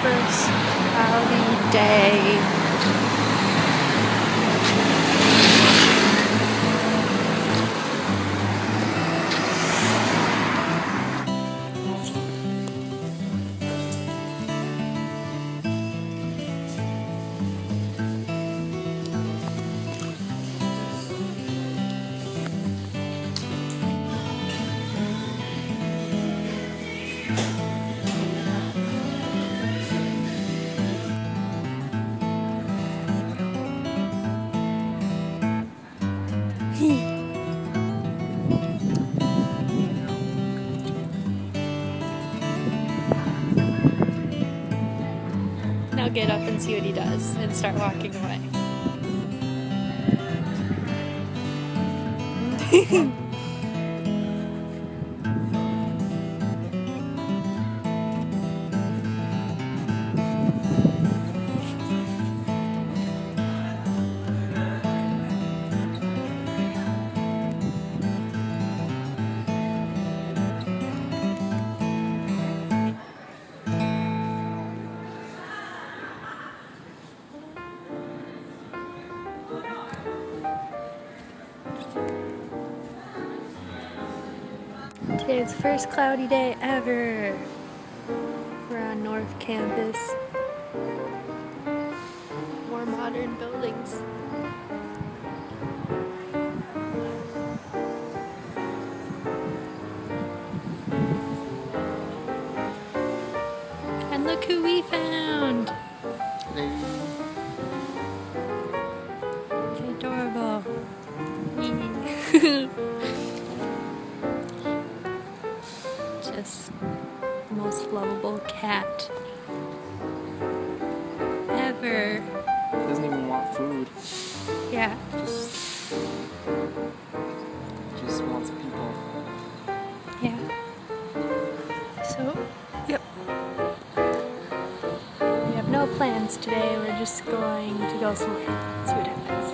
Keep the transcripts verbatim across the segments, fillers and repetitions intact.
first cloudy day. Now get up and see what he does and start walking away. Today's the first cloudy day ever. We're on North Campus. More modern buildings. And look who we found! Adorable. Just the most lovable cat ever. Doesn't even want food. Yeah. Just, just wants people. Yeah. So, yep. We have no plans today. We're just going to go somewhere. See what happens.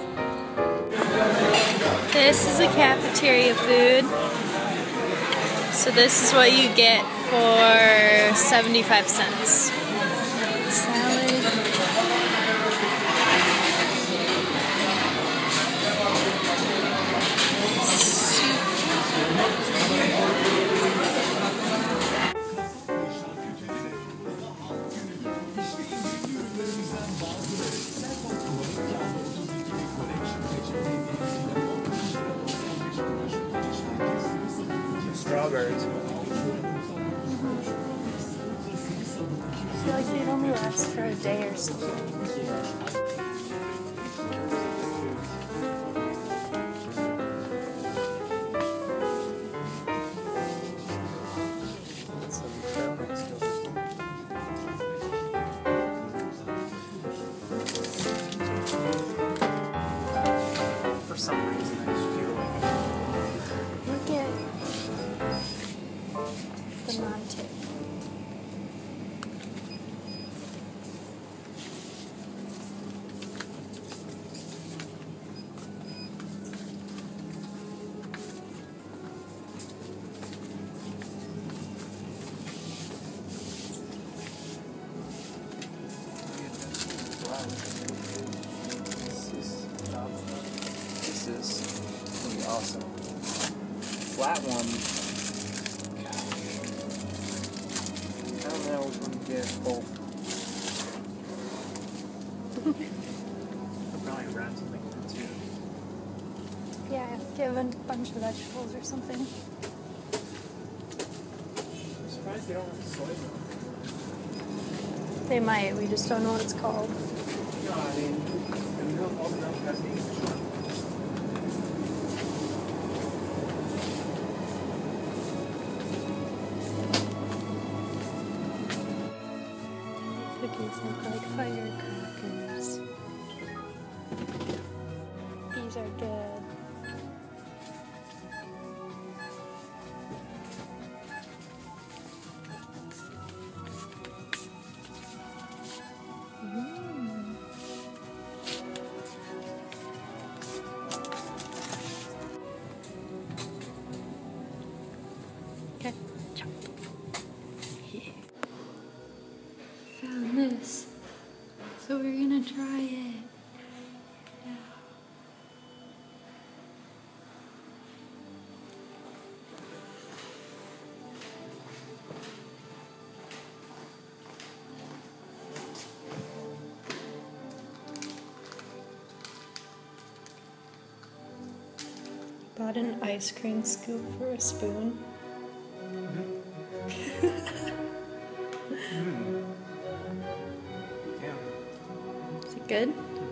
This is a cafeteria food. So this is what you get for seventy-five cents. Salad. Strawberries. I feel like they'd only last for a day or something. For some reason, I just feel like Look at the Monte. This is gonna be awesome. Flat one. Gosh. I don't know which one to get. Both. I'll probably grab something for two. Yeah, give a bunch of vegetables or something. I'm surprised they don't have soy milk. They might, we just don't know what it's called. No, I mean, the milk, all the milk has the English one. Cookies look like firecrackers. These are good. Mm. Okay, chop. Yeah. found this. So we're gonna try it. Yeah. Bought an ice cream scoop for a spoon. Mm. Yeah. Is it good?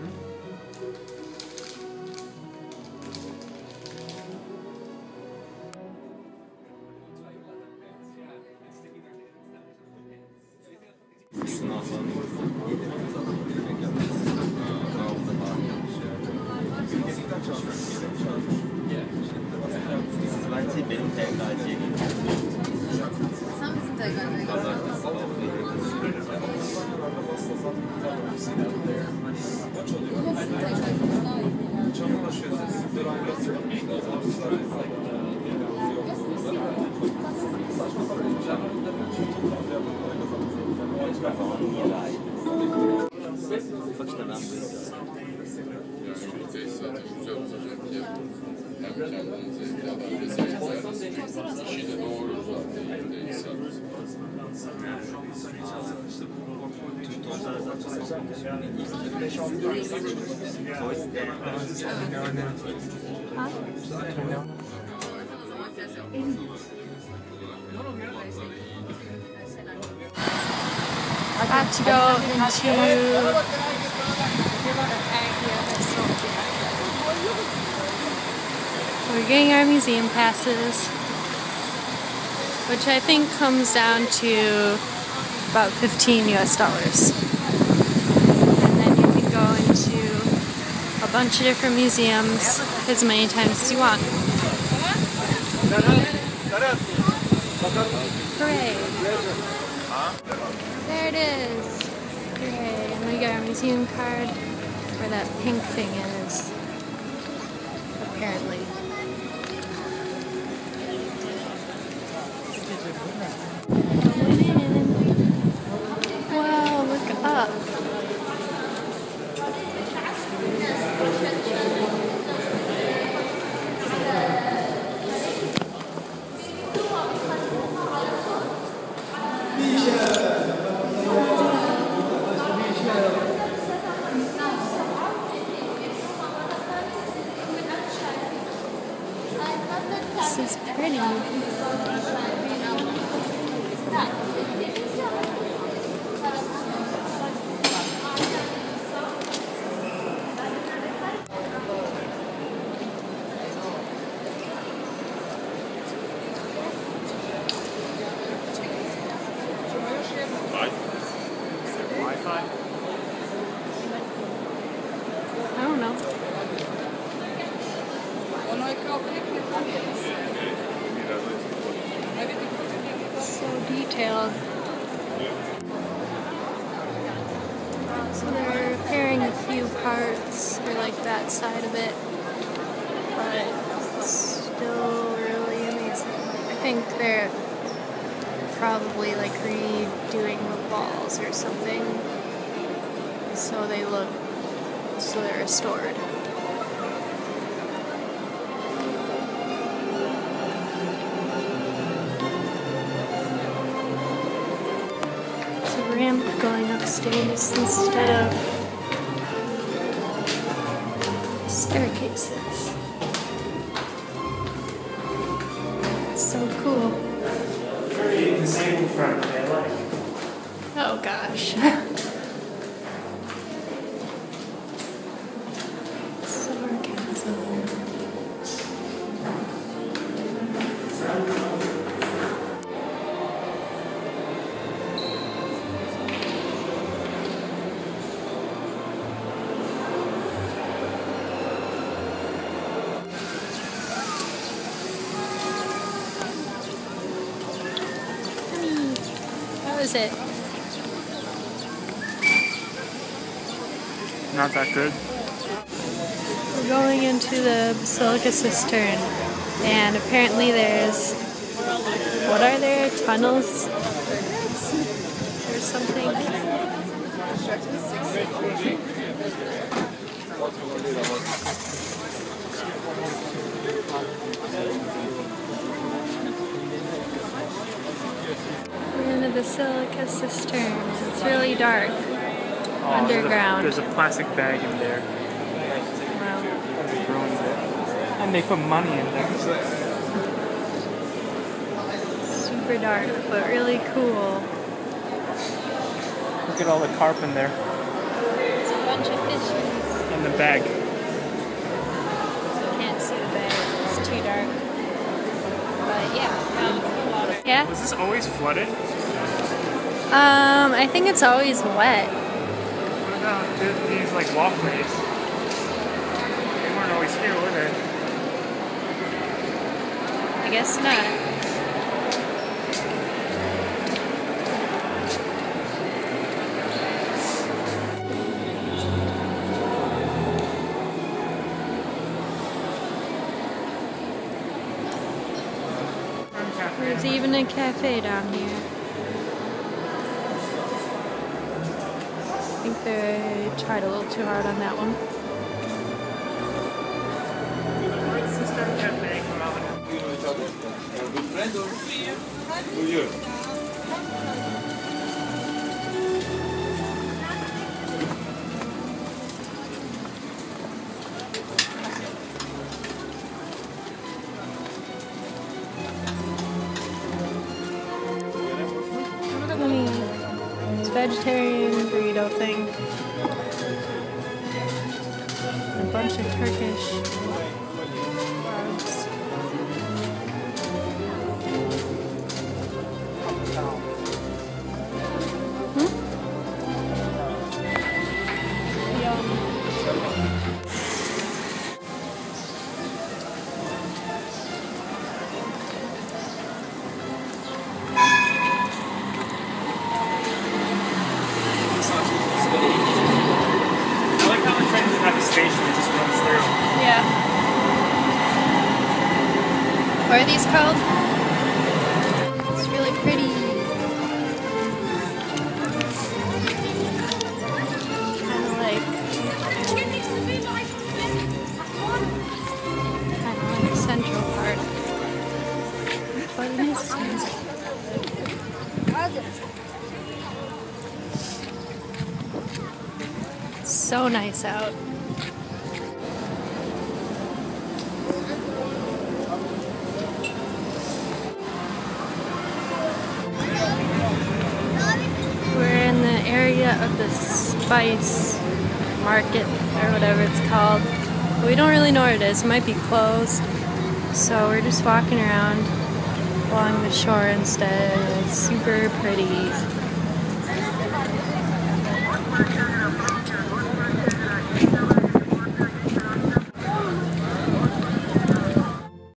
About to go into we're getting our museum passes, which I think comes down to about fifteen U S dollars. And then you can go into a bunch of different museums as many times as you want. Hooray! There it is! Hooray! And we got our museum card where that pink thing is, apparently. Wow, look up! This is pretty. Wi-Fi? I don't know. So detailed. So they're repairing a few parts, or like that side of it, but it's still really amazing. I think they're probably like redoing the walls or something, so they look, so they're restored. Ramp going upstairs instead of staircases. So cool. Very disabled friendly, I like. Oh gosh. Sarcasm. How is it? Not that good. We're going into the Basilica Cistern, and apparently there's, what are there, tunnels or something? We're in the Basilica Cistern. It's really dark. Oh, Underground. There's a, there's a plastic bag in there. Wow. That ruins it. And they put money in there. Super dark, but really cool. Look at all the carp in there. There's a bunch of fishes. In the bag. Can't see the bag. It's too dark. But yeah. Yeah? Was this always flooded? Um, I think it's always wet. What about th- these like walkways? They weren't always here, were they? I guess not. There's even a cafe down here. I think they tried a little too hard on that one. Where's Sister Cafe come out? Good friend or who you? It's vegetarian burrito thing. A bunch of Turkish rugs. Hmm? Yum. I like how the train doesn't have a station, it just runs through. Yeah. What are these called? It's really pretty. Kind of like, kind of like Central Park. What is this? So nice out. We're in the area of the spice market or whatever it's called. But we don't really know what it is. It might be closed. So we're just walking around along the shore instead. It's super pretty.